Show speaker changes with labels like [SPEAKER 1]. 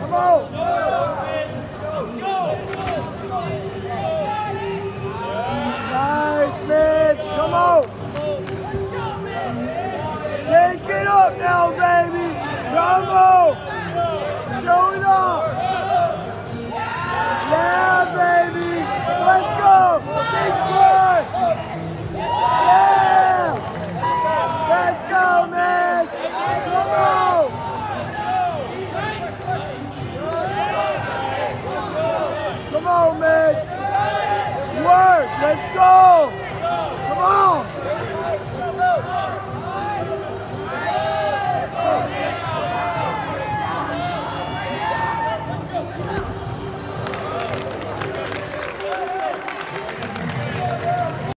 [SPEAKER 1] Come on. Nice, Mitch. Come on. Take it up now, baby. Come on. Show it off. Yeah, baby. Let's go. Big push. Yeah. Let's go, Mitch. Come on. Come on, Mitch. Work. Let's go.